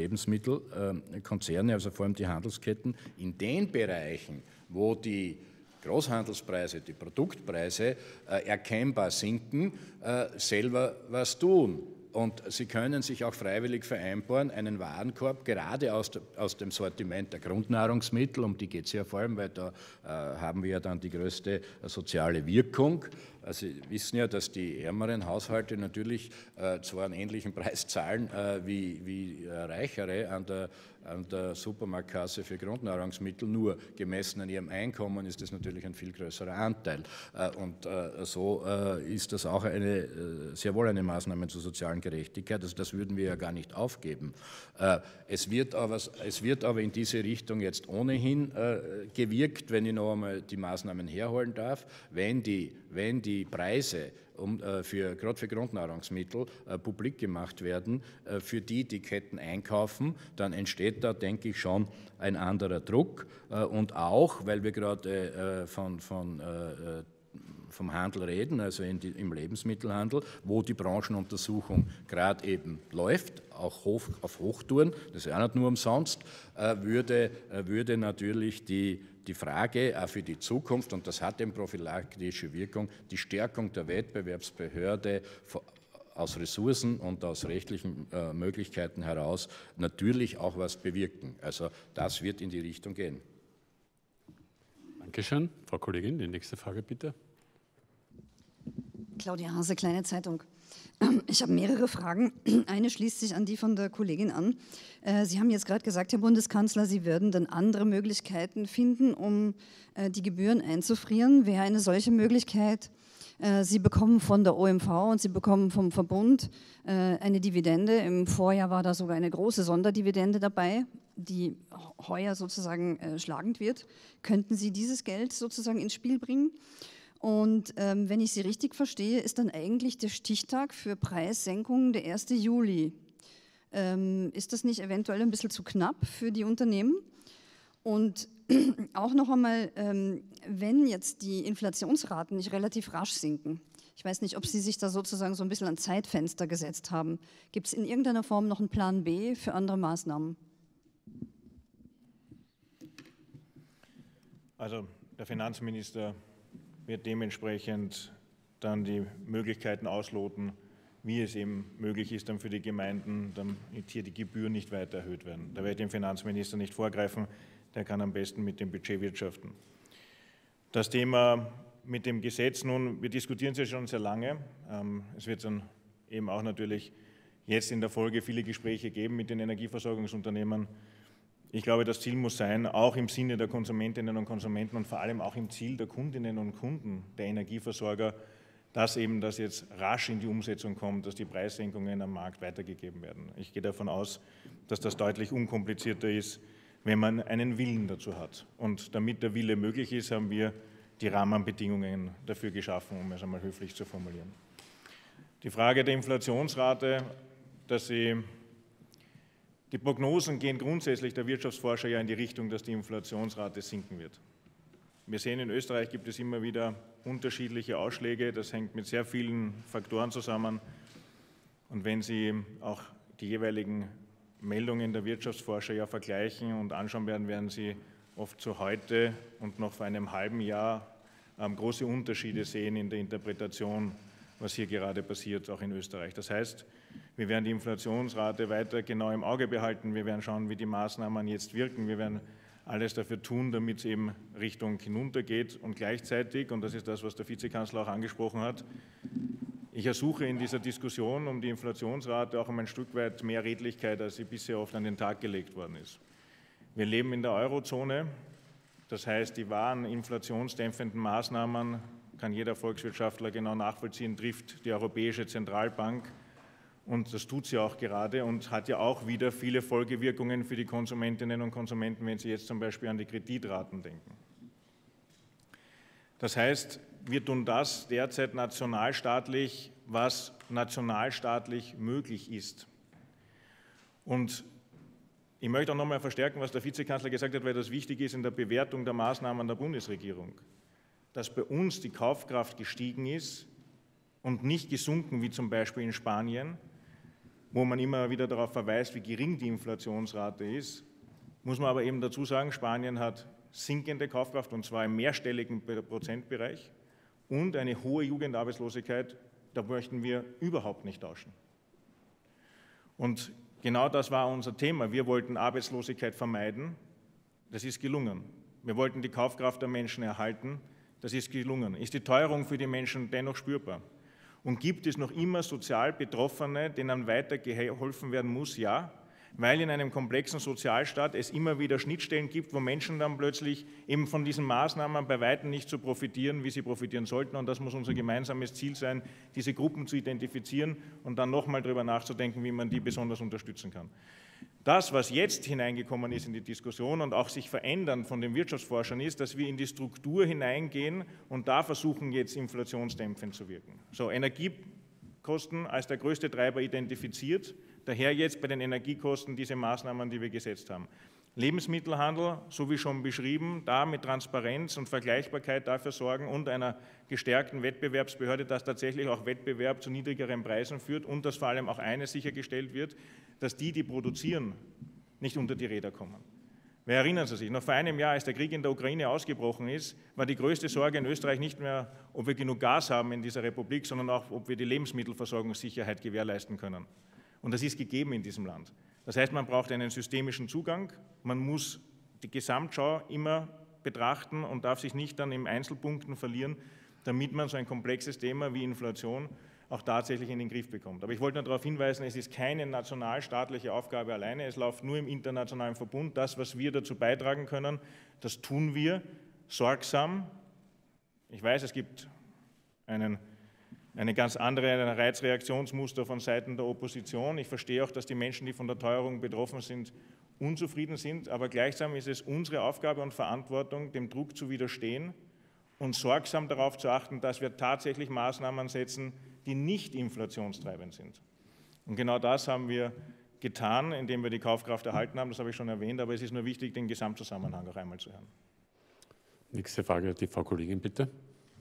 Lebensmittelkonzerne, also vor allem die Handelsketten, in den Bereichen, wo die Großhandelspreise, die Produktpreise erkennbar sinken, selber was tun. Und Sie können sich auch freiwillig vereinbaren, einen Warenkorb gerade aus dem Sortiment der Grundnahrungsmittel, um die geht es ja vor allem, weil da haben wir ja dann die größte soziale Wirkung. Sie wissen ja, dass die ärmeren Haushalte natürlich zwar einen ähnlichen Preis zahlen wie reichere an der Supermarktkasse für Grundnahrungsmittel, nur gemessen an ihrem Einkommen ist das natürlich ein viel größerer Anteil. Und so ist das auch sehr wohl eine Maßnahme zur sozialen Gerechtigkeit. Also das würden wir ja gar nicht aufgeben. Es wird aber in diese Richtung jetzt ohnehin gewirkt, wenn ich noch einmal die Maßnahmen herholen darf, wenn die Preise gerade für Grundnahrungsmittel publik gemacht werden, für die Ketten einkaufen, dann entsteht da, denke ich, schon ein anderer Druck. Und auch, weil wir gerade vom Handel reden, also im Lebensmittelhandel, wo die Branchenuntersuchung gerade eben läuft, auch auf Hochtouren, das ist ja nicht nur umsonst, würde natürlich die Frage auch für die Zukunft, und das hat eben prophylaktische Wirkung, die Stärkung der Wettbewerbsbehörde aus Ressourcen und aus rechtlichen Möglichkeiten heraus natürlich auch was bewirken. Also das wird in die Richtung gehen. Dankeschön. Frau Kollegin, die nächste Frage bitte. Claudia Hase, Kleine Zeitung. Ich habe mehrere Fragen. Eine schließt sich an die von der Kollegin an. Sie haben jetzt gerade gesagt, Herr Bundeskanzler, Sie würden dann andere Möglichkeiten finden, um die Gebühren einzufrieren. Wäre eine solche Möglichkeit, Sie bekommen von der OMV und Sie bekommen vom Verbund eine Dividende. Im Vorjahr war da sogar eine große Sonderdividende dabei, die heuer sozusagen schlagend wird. Könnten Sie dieses Geld sozusagen ins Spiel bringen? Und wenn ich Sie richtig verstehe, ist dann eigentlich der Stichtag für Preissenkungen der 1. Juli. Ist das nicht eventuell ein bisschen zu knapp für die Unternehmen? Und auch noch einmal, wenn jetzt die Inflationsraten nicht relativ rasch sinken, ich weiß nicht, ob Sie sich da sozusagen so ein bisschen ein Zeitfenster gesetzt haben, gibt es in irgendeiner Form noch einen Plan B für andere Maßnahmen? Also der Finanzminister wird dementsprechend dann die Möglichkeiten ausloten, wie es eben möglich ist, dann für die Gemeinden, damit hier die Gebühren nicht weiter erhöht werden. Da werde ich dem Finanzminister nicht vorgreifen, der kann am besten mit dem Budget wirtschaften. Das Thema mit dem Gesetz nun, wir diskutieren es ja schon sehr lange. Es wird dann eben auch natürlich jetzt in der Folge viele Gespräche geben mit den Energieversorgungsunternehmen. Ich glaube, das Ziel muss sein, auch im Sinne der Konsumentinnen und Konsumenten und vor allem auch im Ziel der Kundinnen und Kunden der Energieversorger, dass eben das jetzt rasch in die Umsetzung kommt, dass die Preissenkungen am Markt weitergegeben werden. Ich gehe davon aus, dass das deutlich unkomplizierter ist, wenn man einen Willen dazu hat. Und damit der Wille möglich ist, haben wir die Rahmenbedingungen dafür geschaffen, um es einmal höflich zu formulieren. Die Frage der Inflationsrate, die Prognosen gehen grundsätzlich der Wirtschaftsforscher ja in die Richtung, dass die Inflationsrate sinken wird. Wir sehen, in Österreich gibt es immer wieder unterschiedliche Ausschläge. Das hängt mit sehr vielen Faktoren zusammen. Und wenn Sie auch die jeweiligen Meldungen der Wirtschaftsforscher ja vergleichen und anschauen werden, werden Sie oft zu heute und noch vor einem halben Jahr große Unterschiede sehen in der Interpretation, was hier gerade passiert, auch in Österreich. Das heißt, wir werden die Inflationsrate weiter genau im Auge behalten. Wir werden schauen, wie die Maßnahmen jetzt wirken. Wir werden alles dafür tun, damit es eben Richtung hinuntergeht. Und gleichzeitig, und das ist das, was der Vizekanzler auch angesprochen hat, ich ersuche in dieser Diskussion um die Inflationsrate auch um ein Stück weit mehr Redlichkeit, als sie bisher oft an den Tag gelegt worden ist. Wir leben in der Eurozone. Das heißt, die wahren inflationsdämpfenden Maßnahmen, kann jeder Volkswirtschaftler genau nachvollziehen, trifft die Europäische Zentralbank. Und das tut sie auch gerade und hat ja auch wieder viele Folgewirkungen für die Konsumentinnen und Konsumenten, wenn Sie jetzt zum Beispiel an die Kreditraten denken. Das heißt, wir tun das derzeit nationalstaatlich, was nationalstaatlich möglich ist. Und ich möchte auch noch einmal verstärken, was der Vizekanzler gesagt hat, weil das wichtig ist in der Bewertung der Maßnahmen der Bundesregierung. Dass bei uns die Kaufkraft gestiegen ist und nicht gesunken, wie zum Beispiel in Spanien, wo man immer wieder darauf verweist, wie gering die Inflationsrate ist, muss man aber eben dazu sagen, Spanien hat sinkende Kaufkraft, und zwar im mehrstelligen Prozentbereich, und eine hohe Jugendarbeitslosigkeit, da möchten wir überhaupt nicht tauschen. Und genau das war unser Thema. Wir wollten Arbeitslosigkeit vermeiden. Das ist gelungen. Wir wollten die Kaufkraft der Menschen erhalten. Das ist gelungen. Ist die Teuerung für die Menschen dennoch spürbar? Und gibt es noch immer sozial Betroffene, denen weiter geholfen werden muss? Ja, weil in einem komplexen Sozialstaat es immer wieder Schnittstellen gibt, wo Menschen dann plötzlich eben von diesen Maßnahmen bei weitem nicht so profitieren, wie sie profitieren sollten. Und das muss unser gemeinsames Ziel sein, diese Gruppen zu identifizieren und dann nochmal darüber nachzudenken, wie man die besonders unterstützen kann. Das, was jetzt hineingekommen ist in die Diskussion und auch sich verändern von den Wirtschaftsforschern, ist, dass wir in die Struktur hineingehen und da versuchen, jetzt inflationsdämpfend zu wirken. So, Energiekosten als der größte Treiber identifiziert, daher jetzt bei den Energiekosten diese Maßnahmen, die wir gesetzt haben. Lebensmittelhandel, so wie schon beschrieben, da mit Transparenz und Vergleichbarkeit dafür sorgen und einer gestärkten Wettbewerbsbehörde, dass tatsächlich auch Wettbewerb zu niedrigeren Preisen führt und dass vor allem auch eines sichergestellt wird, dass die produzieren, nicht unter die Räder kommen. Wer erinnern Sie sich, noch vor einem Jahr, als der Krieg in der Ukraine ausgebrochen ist, war die größte Sorge in Österreich nicht mehr, ob wir genug Gas haben in dieser Republik, sondern auch, ob wir die Lebensmittelversorgungssicherheit gewährleisten können. Und das ist gegeben in diesem Land. Das heißt, man braucht einen systemischen Zugang, man muss die Gesamtschau immer betrachten und darf sich nicht dann in Einzelpunkten verlieren, damit man so ein komplexes Thema wie Inflation auch tatsächlich in den Griff bekommt. Aber ich wollte nur darauf hinweisen, es ist keine nationalstaatliche Aufgabe alleine, es läuft nur im internationalen Verbund. Das, was wir dazu beitragen können, das tun wir sorgsam. Ich weiß, es gibt eine ganz andere Reizreaktionsmuster von Seiten der Opposition. Ich verstehe auch, dass die Menschen, die von der Teuerung betroffen sind, unzufrieden sind, aber gleichsam ist es unsere Aufgabe und Verantwortung, dem Druck zu widerstehen und sorgsam darauf zu achten, dass wir tatsächlich Maßnahmen setzen, die nicht inflationstreibend sind. Und genau das haben wir getan, indem wir die Kaufkraft erhalten haben, das habe ich schon erwähnt, aber es ist nur wichtig, den Gesamtzusammenhang auch einmal zu hören. Nächste Frage, die Frau Kollegin, bitte.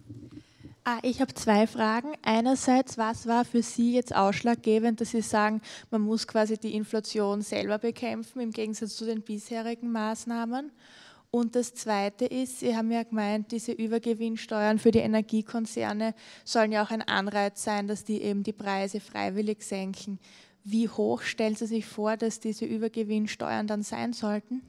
Ich habe zwei Fragen. Einerseits, was war für Sie jetzt ausschlaggebend, dass Sie sagen, man muss quasi die Inflation selber bekämpfen, im Gegensatz zu den bisherigen Maßnahmen? Und das Zweite ist, Sie haben ja gemeint, diese Übergewinnsteuern für die Energiekonzerne sollen ja auch ein Anreiz sein, dass die eben die Preise freiwillig senken. Wie hoch stellen Sie sich vor, dass diese Übergewinnsteuern dann sein sollten?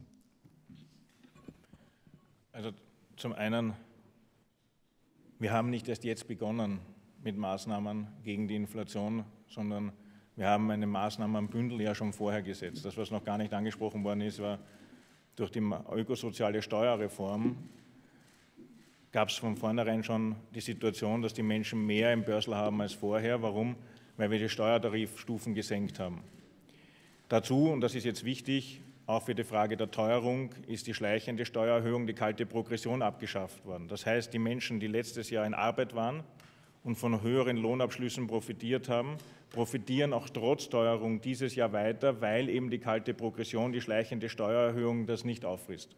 Also zum einen, wir haben nicht erst jetzt begonnen mit Maßnahmen gegen die Inflation, sondern wir haben eine Maßnahmenbündel ja schon vorher gesetzt. Das, was noch gar nicht angesprochen worden ist, war durch die ökosoziale Steuerreform gab es von vornherein schon die Situation, dass die Menschen mehr im Börsel haben als vorher. Warum? Weil wir die Steuertarifstufen gesenkt haben. Dazu, und das ist jetzt wichtig, auch für die Frage der Teuerung, ist die schleichende Steuererhöhung, die kalte Progression abgeschafft worden. Das heißt, die Menschen, die letztes Jahr in Arbeit waren und von höheren Lohnabschlüssen profitiert haben, profitieren auch trotz Teuerung dieses Jahr weiter, weil eben die kalte Progression, die schleichende Steuererhöhung das nicht auffrisst.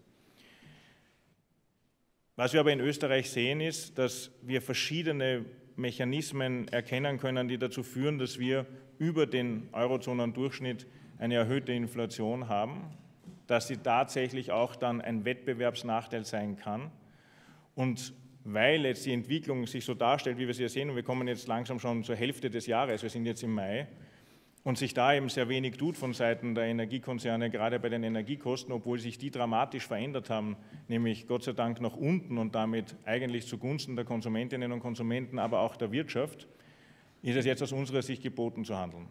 Was wir aber in Österreich sehen, ist, dass wir verschiedene Mechanismen erkennen können, die dazu führen, dass wir über den Eurozonen-Durchschnitt eine erhöhte Inflation haben, dass sie tatsächlich auch dann ein Wettbewerbsnachteil sein kann. Und weil jetzt die Entwicklung sich so darstellt, wie wir sie sehen, und wir kommen jetzt langsam schon zur Hälfte des Jahres, wir sind jetzt im Mai, und sich da eben sehr wenig tut von Seiten der Energiekonzerne, gerade bei den Energiekosten, obwohl sich die dramatisch verändert haben, nämlich Gott sei Dank nach unten und damit eigentlich zugunsten der Konsumentinnen und Konsumenten, aber auch der Wirtschaft, ist es jetzt aus unserer Sicht geboten zu handeln.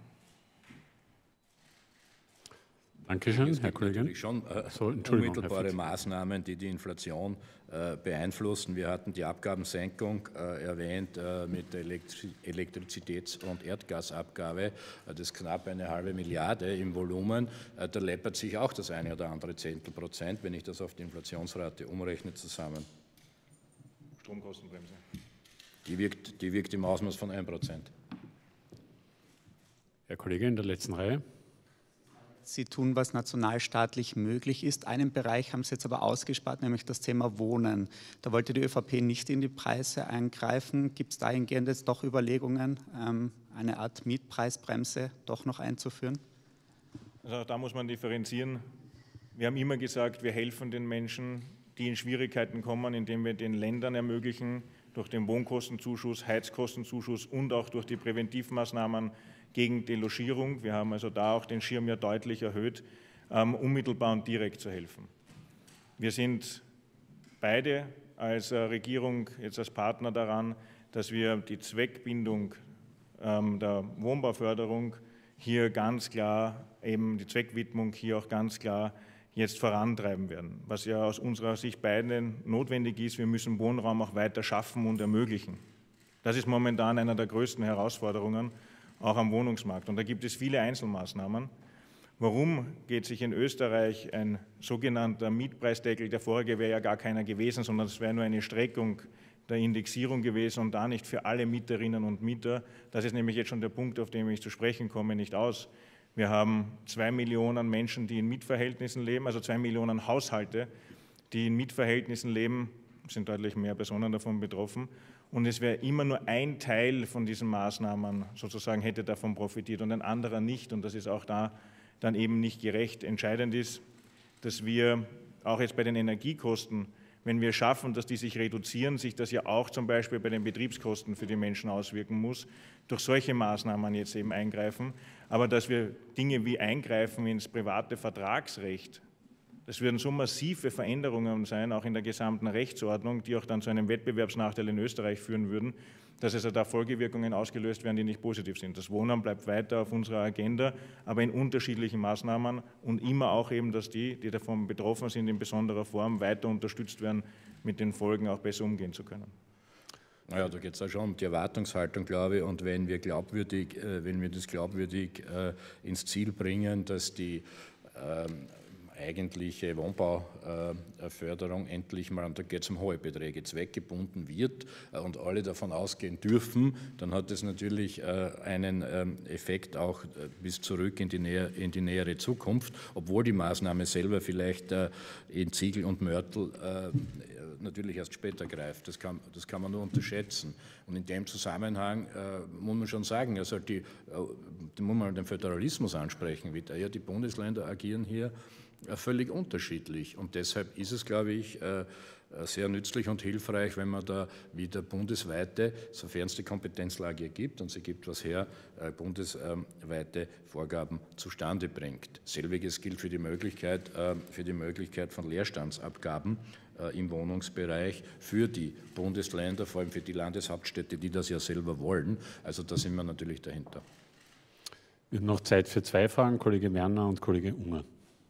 Dankeschön, Herr Kollege. Natürlich schon unmittelbare Maßnahmen, die die Inflation beeinflussen. Wir hatten die Abgabensenkung erwähnt mit der Elektrizitäts- und Erdgasabgabe. Das ist knapp 1,5 Milliarde im Volumen. Da läppert sich auch das eine oder andere Zehntelprozent, wenn ich das auf die Inflationsrate umrechne, zusammen. Stromkostenbremse. Die wirkt im Ausmaß von 1%. Herr Kollege in der letzten Reihe. Sie tun, was nationalstaatlich möglich ist. Einen Bereich haben Sie jetzt aber ausgespart, nämlich das Thema Wohnen. Da wollte die ÖVP nicht in die Preise eingreifen. Gibt es dahingehend jetzt doch Überlegungen, eine Art Mietpreisbremse doch noch einzuführen? Also da muss man differenzieren. Wir haben immer gesagt, wir helfen den Menschen, die in Schwierigkeiten kommen, indem wir den Ländern ermöglichen, durch den Wohnkostenzuschuss, Heizkostenzuschuss und auch durch die Präventivmaßnahmen gegen Delogierung, wir haben also da auch den Schirm ja deutlich erhöht, unmittelbar und direkt zu helfen. Wir sind beide als Regierung jetzt als Partner daran, dass wir die Zweckbindung der Wohnbauförderung hier ganz klar, eben die Zweckwidmung hier auch ganz klar jetzt vorantreiben werden. Was ja aus unserer Sicht beiden notwendig ist, wir müssen Wohnraum auch weiter schaffen und ermöglichen. Das ist momentan einer der größten Herausforderungen, auch am Wohnungsmarkt. Und da gibt es viele Einzelmaßnahmen. Warum geht sich in Österreich ein sogenannter Mietpreisdeckel, der vorige wäre ja gar keiner gewesen, sondern es wäre nur eine Streckung der Indexierung gewesen und da nicht für alle Mieterinnen und Mieter. Das ist nämlich jetzt schon der Punkt, auf den ich zu sprechen komme, nicht aus. Wir haben 2 Millionen Menschen, die in Mietverhältnissen leben, also 2 Millionen Haushalte, die in Mietverhältnissen leben, sind deutlich mehr Personen davon betroffen. Und es wäre immer nur ein Teil von diesen Maßnahmen sozusagen hätte davon profitiert und ein anderer nicht. Und das ist auch da dann eben nicht gerecht. Entscheidend ist, dass wir auch jetzt bei den Energiekosten, wenn wir schaffen, dass die sich reduzieren, sich das ja auch zum Beispiel bei den Betriebskosten für die Menschen auswirken muss, durch solche Maßnahmen jetzt eben eingreifen. Aber dass wir Dinge wie Eingreifen ins private Vertragsrecht, das würden so massive Veränderungen sein, auch in der gesamten Rechtsordnung, die auch dann zu einem Wettbewerbsnachteil in Österreich führen würden, dass also da Folgewirkungen ausgelöst werden, die nicht positiv sind. Das Wohnen bleibt weiter auf unserer Agenda, aber in unterschiedlichen Maßnahmen und immer auch eben, dass die davon betroffen sind, in besonderer Form weiter unterstützt werden, mit den Folgen auch besser umgehen zu können. Naja, da geht es ja schon um die Erwartungshaltung, glaube ich, und wenn wir das glaubwürdig ins Ziel bringen, dass die eigentliche Wohnbauförderung endlich mal, und da geht es um hohe Beträge, zweckgebunden wird und alle davon ausgehen dürfen, dann hat das natürlich einen Effekt auch bis zurück in die nähere Zukunft, obwohl die Maßnahme selber vielleicht in Ziegl und Mörtel natürlich erst später greift. Das kann man nur unterschätzen. Und in dem Zusammenhang muss man schon sagen, also muss man den Föderalismus ansprechen wieder. Ja, die Bundesländer agieren hier völlig unterschiedlich. Und deshalb ist es, glaube ich, sehr nützlich und hilfreich, wenn man da wieder bundesweite, sofern es die Kompetenzlage gibt, und sie gibt was her, bundesweite Vorgaben zustande bringt. Selbiges gilt für die Möglichkeit von Leerstandsabgaben im Wohnungsbereich für die Bundesländer, vor allem für die Landeshauptstädte, die das ja selber wollen. Also da sind wir natürlich dahinter. Wir haben noch Zeit für 2 Fragen, Kollege Werner und Kollege Unger.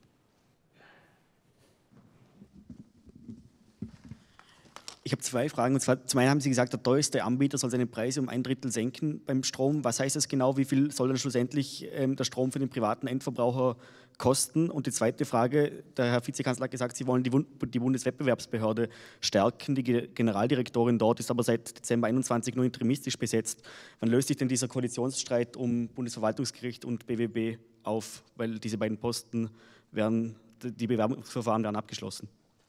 Ich habe 2 Fragen. Und zwar, zum einen haben Sie gesagt, der teuerste Anbieter soll seine Preise um 1/3 senken beim Strom. Was heißt das genau? Wie viel soll dann schlussendlich der Strom für den privaten Endverbraucher kosten? Und die zweite Frage, der Herr Vizekanzler hat gesagt, Sie wollen die Bundeswettbewerbsbehörde stärken. Die Generaldirektorin dort ist aber seit Dezember 21 nur interimistisch besetzt. Wann löst sich denn dieser Koalitionsstreit um Bundesverwaltungsgericht und BWB auf? Weil diese beiden Posten die Bewerbungsverfahren werden abgeschlossen.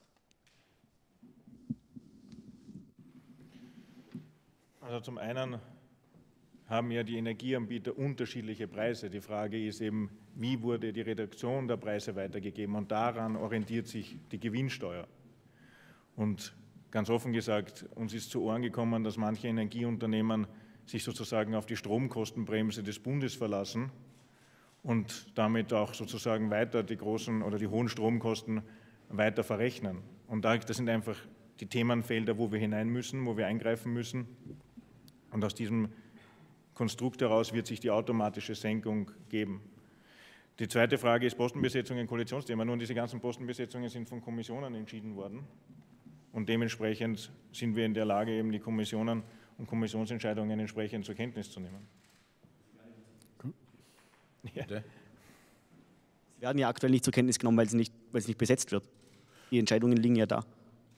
Also zum einen haben ja die Energieanbieter unterschiedliche Preise. Die Frage ist eben, wie wurde die Reduktion der Preise weitergegeben, und daran orientiert sich die Gewinnsteuer. Und ganz offen gesagt, uns ist zu Ohren gekommen, dass manche Energieunternehmen sich sozusagen auf die Stromkostenbremse des Bundes verlassen und damit auch sozusagen weiter die großen oder die hohen Stromkosten weiter verrechnen. Und das sind einfach die Themenfelder, wo wir hinein müssen, wo wir eingreifen müssen. Und aus diesem Konstrukt heraus wird sich die automatische Senkung geben. Die zweite Frage ist Postenbesetzung, ein Koalitionsthema. Nun, diese ganzen Postenbesetzungen sind von Kommissionen entschieden worden. Und dementsprechend sind wir in der Lage, eben die Kommissionen und Kommissionsentscheidungen entsprechend zur Kenntnis zu nehmen. Ja. Sie werden ja aktuell nicht zur Kenntnis genommen, weil es nicht besetzt wird. Die Entscheidungen liegen ja da.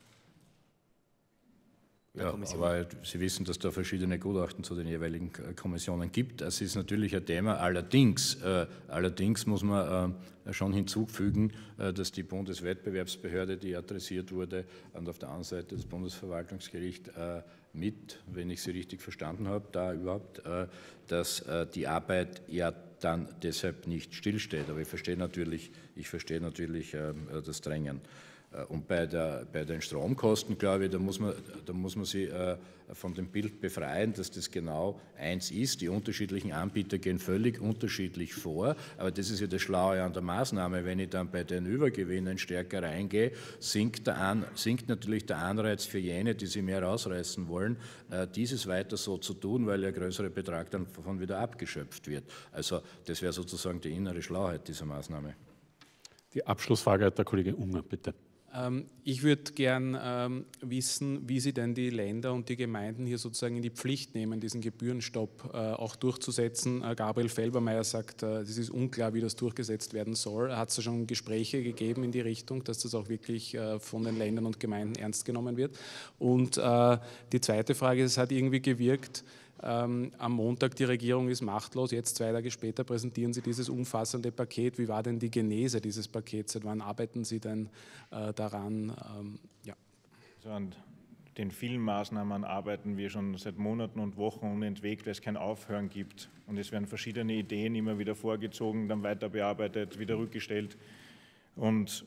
Ja, aber Sie wissen, dass da verschiedene Gutachten zu den jeweiligen Kommissionen gibt. Das ist natürlich ein Thema. Allerdings muss man schon hinzufügen, dass die Bundeswettbewerbsbehörde, die adressiert wurde, und auf der anderen Seite das Bundesverwaltungsgericht wenn ich Sie richtig verstanden habe, dass die Arbeit ja dann deshalb nicht stillsteht. Aber ich verstehe natürlich das Drängen. Und bei den Stromkosten, glaube ich, da muss man sich von dem Bild befreien, dass das genau eins ist. Die unterschiedlichen Anbieter gehen völlig unterschiedlich vor, aber das ist ja das Schlaue an der Maßnahme. Wenn ich dann bei den Übergewinnen stärker reingehe, sinkt natürlich der Anreiz für jene, die sich mehr rausreißen wollen, dieses weiter so zu tun, weil der größere Betrag dann davon wieder abgeschöpft wird. Also das wäre sozusagen die innere Schlauheit dieser Maßnahme. Die Abschlussfrage hat der Kollege Unger, bitte. Ich würde gern wissen, wie Sie denn die Länder und die Gemeinden hier sozusagen in die Pflicht nehmen, diesen Gebührenstopp auch durchzusetzen. Gabriel Felbermayr sagt, es ist unklar, wie das durchgesetzt werden soll. Hat es da schon Gespräche gegeben in die Richtung, dass das auch wirklich von den Ländern und Gemeinden ernst genommen wird? Und die zweite Frage, es hat irgendwie gewirkt, am Montag, die Regierung ist machtlos, jetzt 2 Tage später präsentieren Sie dieses umfassende Paket. Wie war denn die Genese dieses Pakets? Seit wann arbeiten Sie denn daran? Ja. Also an den vielen Maßnahmen arbeiten wir schon seit Monaten und Wochen unentwegt, weil es kein Aufhören gibt. Und es werden verschiedene Ideen immer wieder vorgezogen, dann weiter bearbeitet, wieder rückgestellt. Und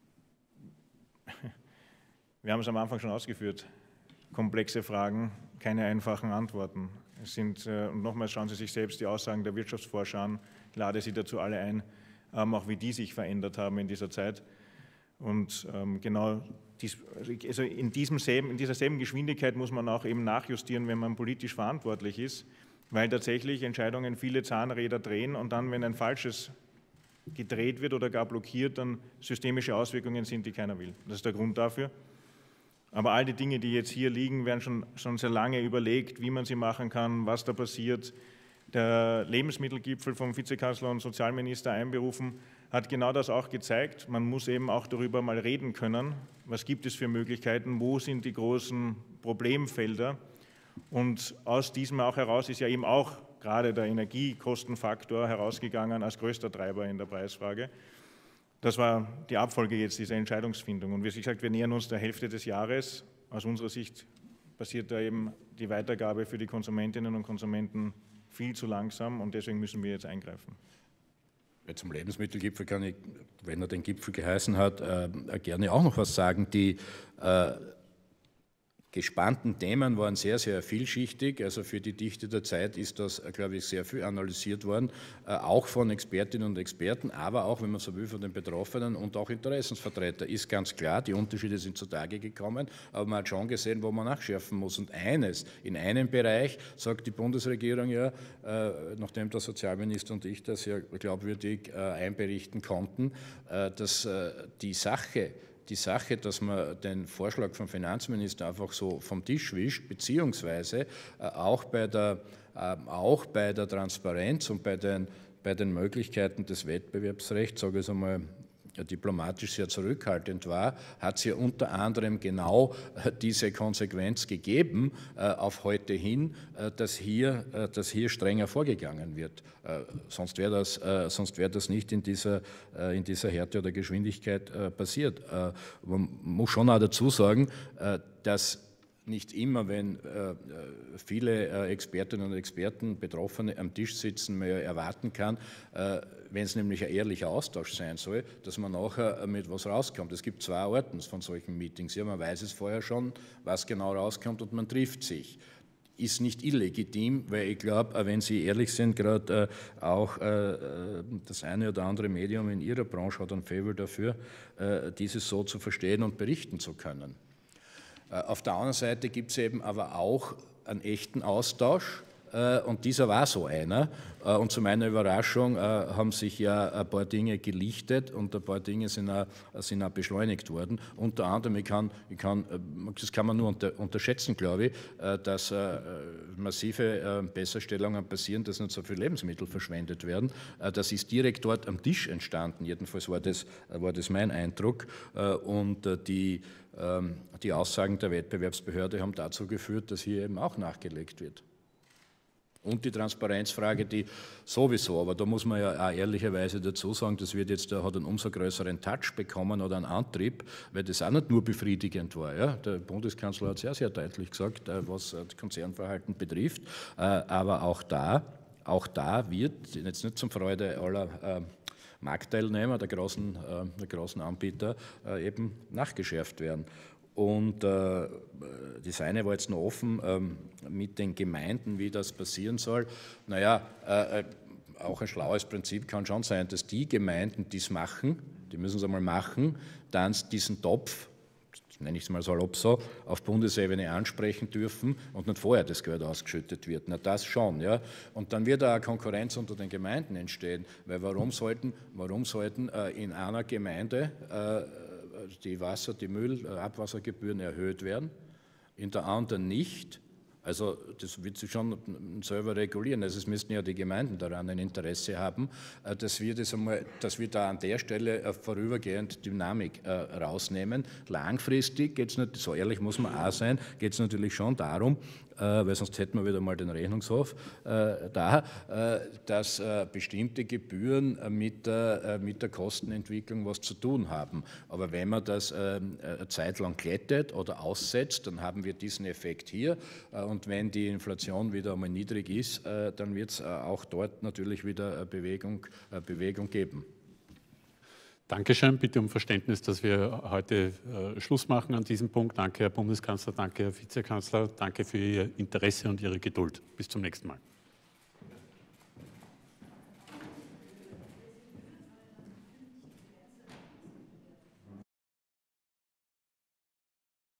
wir haben es am Anfang schon ausgeführt. Komplexe Fragen, keine einfachen Antworten. Es sind, und nochmals schauen Sie sich selbst die Aussagen der Wirtschaftsforscher an, ich lade Sie dazu alle ein, auch wie die sich verändert haben in dieser Zeit. Und genau also in dieser selben Geschwindigkeit muss man auch eben nachjustieren, wenn man politisch verantwortlich ist, weil tatsächlich Entscheidungen viele Zahnräder drehen und dann, wenn ein falsches gedreht wird oder gar blockiert, dann systemische Auswirkungen sind, die keiner will. Das ist der Grund dafür. Aber all die Dinge, die jetzt hier liegen, werden schon sehr lange überlegt, wie man sie machen kann, was da passiert. Der Lebensmittelgipfel vom Vizekanzler und Sozialminister einberufen hat genau das auch gezeigt. Man muss eben auch darüber mal reden können, was gibt es für Möglichkeiten, wo sind die großen Problemfelder. Und aus diesem auch heraus ist ja eben auch gerade der Energiekostenfaktor herausgegangen als größter Treiber in der Preisfrage. Das war die Abfolge jetzt dieser Entscheidungsfindung. Und wie gesagt, wir nähern uns der Hälfte des Jahres. Aus unserer Sicht passiert da eben die Weitergabe für die Konsumentinnen und Konsumenten viel zu langsam und deswegen müssen wir jetzt eingreifen. Zum Lebensmittelgipfel kann ich, wenn er den Gipfel geheißen hat, gerne auch noch was sagen. Die gespannten Themen waren sehr, sehr vielschichtig. Also für die Dichte der Zeit ist das, glaube ich, sehr viel analysiert worden, auch von Expertinnen und Experten, aber auch, wenn man so will, von den Betroffenen und auch Interessensvertreter. Ist ganz klar, die Unterschiede sind zutage gekommen, aber man hat schon gesehen, wo man nachschärfen muss. Und in einem Bereich sagt die Bundesregierung ja, nachdem der Sozialminister und ich das ja glaubwürdig einberichten konnten, dass die Sache, dass man den Vorschlag vom Finanzminister einfach so vom Tisch wischt, beziehungsweise auch bei der Transparenz und bei den Möglichkeiten des Wettbewerbsrechts, sage ich es einmal diplomatisch sehr zurückhaltend war, hat es ja unter anderem genau diese Konsequenz gegeben auf heute hin, dass hier strenger vorgegangen wird. Sonst wäre das nicht in dieser Härte oder Geschwindigkeit passiert. Man muss schon auch dazu sagen, dass nicht immer, wenn viele Expertinnen und Experten, Betroffene am Tisch sitzen, man ja erwarten kann, wenn es nämlich ein ehrlicher Austausch sein soll, dass man nachher mit was rauskommt. Es gibt 2 Arten von solchen Meetings. Ja, man weiß es vorher schon, was genau rauskommt und man trifft sich. Ist nicht illegitim, weil ich glaube, wenn Sie ehrlich sind, gerade auch das eine oder andere Medium in Ihrer Branche hat ein Faible dafür, dieses so zu verstehen und berichten zu können. Auf der anderen Seite gibt es eben aber auch einen echten Austausch und dieser war so einer. Und zu meiner Überraschung haben sich ja ein paar Dinge gelichtet und ein paar Dinge sind auch beschleunigt worden. Unter anderem, das kann man nur unterschätzen, glaube ich, dass massive Besserstellungen passieren, dass nicht so viele Lebensmittel verschwendet werden. Das ist direkt dort am Tisch entstanden, jedenfalls war das mein Eindruck. Und die Aussagen der Wettbewerbsbehörde haben dazu geführt, dass hier eben auch nachgelegt wird. Und die Transparenzfrage, die sowieso, aber da muss man ja auch ehrlicherweise dazu sagen, das hat einen umso größeren Touch bekommen oder einen Antrieb, weil das auch nicht nur befriedigend war. Ja? Der Bundeskanzler hat sehr, sehr deutlich gesagt, was das Konzernverhalten betrifft, aber auch da wird, jetzt nicht zum Freude aller Marktteilnehmer, der großen Anbieter, eben nachgeschärft werden. Und das eine war jetzt noch offen mit den Gemeinden, wie das passieren soll. Naja, auch ein schlaues Prinzip kann schon sein, dass die Gemeinden, die es machen, die müssen es einmal machen, dann diesen Topf, nenne ich es mal salopp so, auf Bundesebene ansprechen dürfen und nicht vorher das Geld ausgeschüttet wird. Na, das schon, ja. Und dann wird auch Konkurrenz unter den Gemeinden entstehen, weil warum sollten in einer Gemeinde die Abwassergebühren erhöht werden, in der anderen nicht? Also das wird sich schon selber regulieren. Also es müssten ja die Gemeinden daran ein Interesse haben, dass wir da an der Stelle vorübergehend Dynamik rausnehmen. Langfristig geht es nicht, so ehrlich muss man auch sein, geht es natürlich schon darum, weil sonst hätten wir wieder mal den Rechnungshof dass bestimmte Gebühren mit der Kostenentwicklung was zu tun haben. Aber wenn man das eine Zeit lang glättet oder aussetzt, dann haben wir diesen Effekt hier. Und wenn die Inflation wieder einmal niedrig ist, dann wird es auch dort natürlich wieder Bewegung geben. Dankeschön. Bitte um Verständnis, dass wir heute Schluss machen an diesem Punkt. Danke, Herr Bundeskanzler, danke, Herr Vizekanzler, danke für Ihr Interesse und Ihre Geduld. Bis zum nächsten Mal.